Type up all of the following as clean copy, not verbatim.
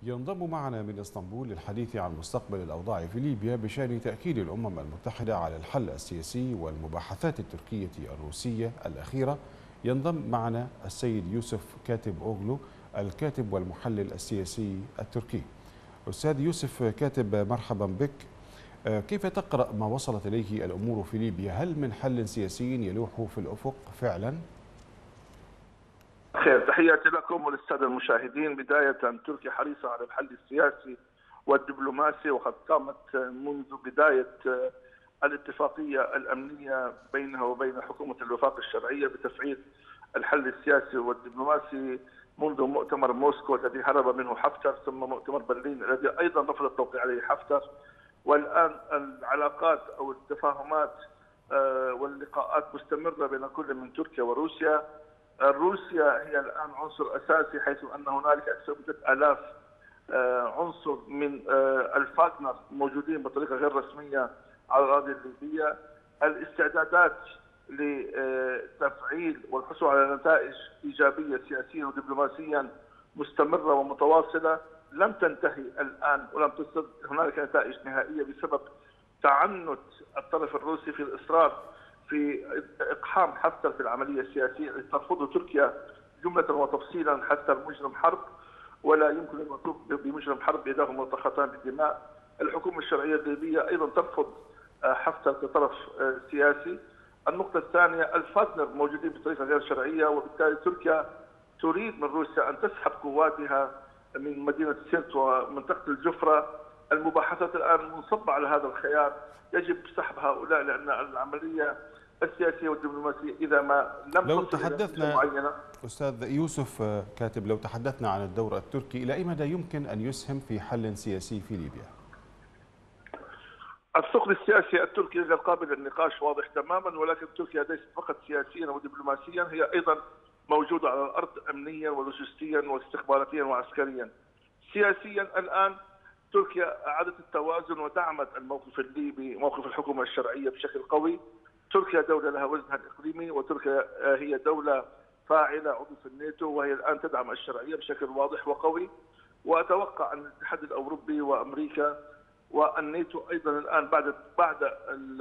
ينضم معنا من اسطنبول للحديث عن مستقبل الأوضاع في ليبيا بشأن تأكيد الأمم المتحدة على الحل السياسي والمباحثات التركية الروسية الأخيرة. ينضم معنا السيد يوسف كاتب أوغلو، الكاتب والمحلل السياسي التركي. أستاذ يوسف كاتب، مرحبا بك. كيف تقرأ ما وصلت إليه الأمور في ليبيا؟ هل من حل سياسي يلوح في الأفق فعلا؟ خير، تحياتي لكم وللساده المشاهدين. بدايه، تركيا حريصه على الحل السياسي والدبلوماسي، وقد قامت منذ بدايه الاتفاقيه الامنيه بينها وبين حكومه الوفاق الشرعيه بتفعيل الحل السياسي والدبلوماسي منذ مؤتمر موسكو الذي هرب منه حفتر، ثم مؤتمر برلين الذي ايضا رفض التوقيع عليه حفتر. والان العلاقات او التفاهمات واللقاءات مستمره بين كل من تركيا وروسيا. روسيا هي الآن عنصر أساسي، حيث أن هنالك أكثر من 3000 عنصر من الفاغنر موجودين بطريقة غير رسمية على الأراضي الليبية. الاستعدادات لتفعيل والحصول على نتائج إيجابية سياسيا ودبلوماسيا مستمرة ومتواصلة لم تنتهي الآن، ولم تصل هنالك نتائج نهائية بسبب تعنت الطرف الروسي في الإصرار في إقحام حفتر في العملية السياسية التي ترفضه تركيا جملة وتفصيلا. حفتر مجرم حرب، ولا يمكن أن يوصف بمجرم حرب يداه ملطختان بالدماء. الحكومة الشرعية الليبية أيضا ترفض حفتر كطرف سياسي. النقطة الثانية، الفاغنر موجودين بطريقة غير شرعية، وبالتالي تركيا تريد من روسيا أن تسحب قواتها من مدينة سرت ومنطقة الجفرة. المباحثات الآن منصبة على هذا الخيار، يجب سحب هؤلاء، لأن العملية السياسية والدبلوماسية إذا ما لم لو تصل إلى نتيجة تحدثنا معينة. أستاذ يوسف كاتب، لو تحدثنا عن الدور التركي، إلى أي مدى يمكن أن يسهم في حل سياسي في ليبيا؟ الثقل السياسي التركي غير قابل للنقاش، واضح تماما، ولكن تركيا ليست فقط سياسيا ودبلوماسيا، هي أيضا موجودة على الأرض أمنيا ولوجستيا واستخباراتيا وعسكريا. سياسيا الآن تركيا أعادت التوازن ودعمت الموقف الليبي، موقف الحكومة الشرعية بشكل قوي. تركيا دولة لها وزنها الإقليمي، وتركيا هي دولة فاعلة عضو في الناتو، وهي الآن تدعم الشرعية بشكل واضح وقوي. وأتوقع أن الاتحاد الأوروبي وأمريكا والناتو أيضا الآن بعد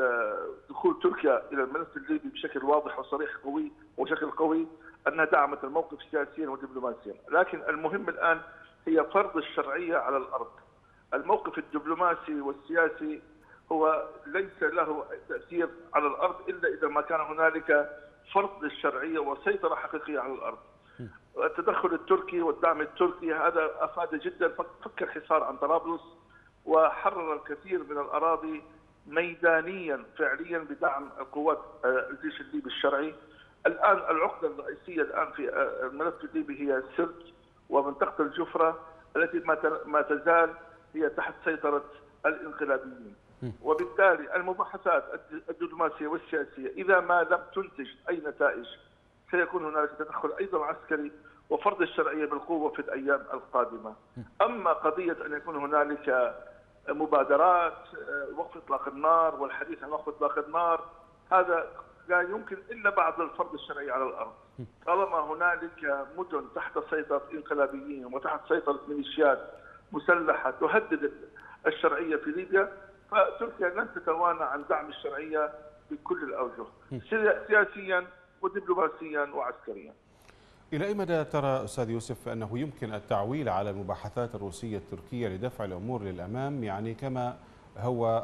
دخول تركيا إلى الملف الليبي بشكل واضح وصريح قوي وبشكل قوي أنها دعمت الموقف سياسيا ودبلوماسيا. لكن المهم الآن هي فرض الشرعية على الأرض. الموقف الدبلوماسي والسياسي هو ليس له تأثير على الأرض إلا إذا ما كان هنالك فرض للشرعية وسيطرة حقيقية على الأرض. التدخل التركي والدعم التركي هذا أفاد جدا، فك الحصار عن طرابلس وحرر الكثير من الأراضي ميدانيا فعليا بدعم قوات الجيش الليبي الشرعي. الآن العقدة الرئيسية الآن في الملف الليبي هي سرت ومنطقة الجفرة التي ما تزال هي تحت سيطرة الانقلابيين. وبالتالي المباحثات الدبلوماسية والسياسية إذا ما لم تنتج أي نتائج سيكون هنالك تدخل أيضا عسكري وفرض الشرعية بالقوة في الأيام القادمة. أما قضية أن يكون هنالك مبادرات وقف إطلاق النار والحديث عن وقف إطلاق النار، هذا لا يمكن إلا بعد الفرض الشرعي على الأرض. طالما هنالك مدن تحت سيطرة انقلابيين وتحت سيطرة ميليشيات مسلحة تهدد الشرعية في ليبيا، فتركيا لن تتوانى عن دعم الشرعية بكل الأوجه سياسيا ودبلوماسيا وعسكريا. إلى أي مدى ترى أستاذ يوسف أنه يمكن التعويل على المباحثات الروسية التركية لدفع الأمور للأمام؟ يعني كما هو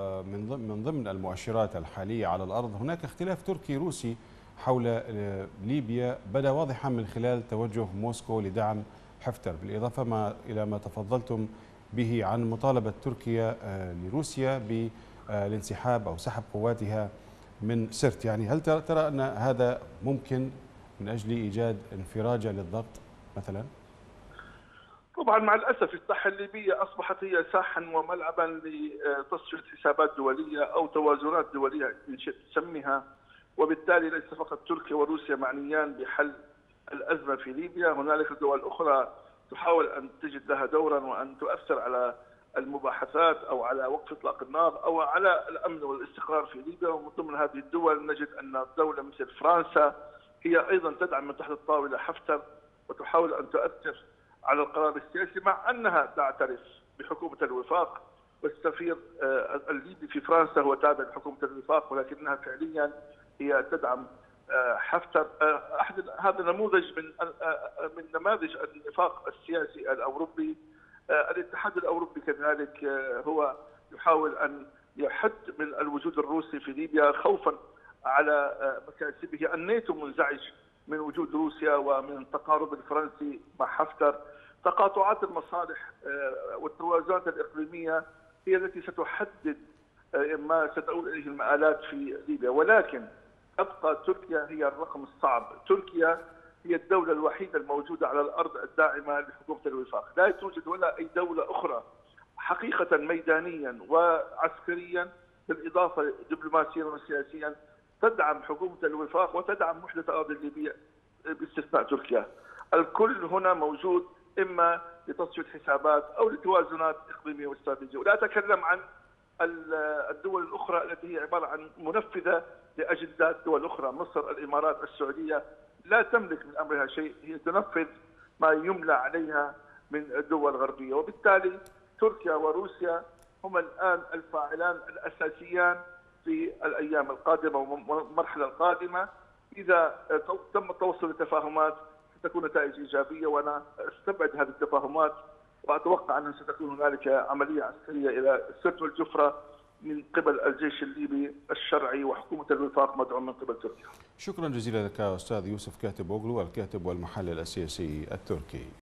من ضمن المؤشرات الحالية على الأرض هناك اختلاف تركي روسي حول ليبيا بدا واضحا من خلال توجه موسكو لدعم حفتر، بالإضافة إلى ما تفضلتم به عن مطالبة تركيا لروسيا بالانسحاب أو سحب قواتها من سرت. يعني هل ترى أن هذا ممكن من أجل إيجاد انفراجة للضغط مثلا؟ طبعا مع الأسف الساحة الليبية أصبحت هي ساحا وملعبا لتصفية حسابات دولية أو توازنات دولية إن شئت تسميها، وبالتالي ليس فقط تركيا وروسيا معنيان بحل الأزمة في ليبيا، هنالك دول أخرى تحاول أن تجد لها دورا وأن تؤثر على المباحثات أو على وقف إطلاق النار أو على الأمن والاستقرار في ليبيا. ومن ضمن هذه الدول نجد أن دولة مثل فرنسا هي أيضا تدعم من تحت الطاولة حفتر وتحاول أن تؤثر على القرار السياسي، مع أنها تعترف بحكومة الوفاق، والسفير الليبي في فرنسا هو تابع لحكومة الوفاق، ولكنها فعليا هي تدعم حفتر. هذا نموذج من نماذج النفاق السياسي الأوروبي. الاتحاد الأوروبي كذلك هو يحاول أن يحد من الوجود الروسي في ليبيا خوفا على مكاسبه. الناتو منزعج من وجود روسيا ومن التقارب الفرنسي مع حفتر. تقاطعات المصالح والتوازنات الإقليمية هي التي ستحدد ما ستؤول إليه المآلات في ليبيا، ولكن تبقى تركيا هي الرقم الصعب. تركيا هي الدولة الوحيدة الموجودة على الأرض الداعمة لحكومة الوفاق. لا توجد ولا أي دولة أخرى حقيقة ميدانيا وعسكريا بالإضافة دبلوماسيا وسياسيا تدعم حكومة الوفاق وتدعم وحدة الأراضي الليبية باستثناء تركيا. الكل هنا موجود إما لتصفية حسابات أو لتوازنات إقليمية واستراتيجية. ولا أتكلم عن الدول الأخرى التي هي عبارة عن منفذة لأجندات دول أخرى. مصر، الإمارات، السعودية لا تملك من أمرها شيء، هي تنفذ ما يملى عليها من الدول الغربية. وبالتالي تركيا وروسيا هما الآن الفاعلان الأساسيان في الأيام القادمة والمرحلة القادمة. إذا تم توصل لتفاهمات ستكون نتائج إيجابية، وأنا أستبعد هذه التفاهمات وأتوقع أنها ستكون هنالك عملية عسكرية إلى السد والجفرة من قبل الجيش الليبي الشرعي وحكومة الوفاق مدعوم من قبل تركيا. شكرا جزيلا لك أستاذ يوسف كاتب أوغلو، الكاتب والمحلل السياسي التركي.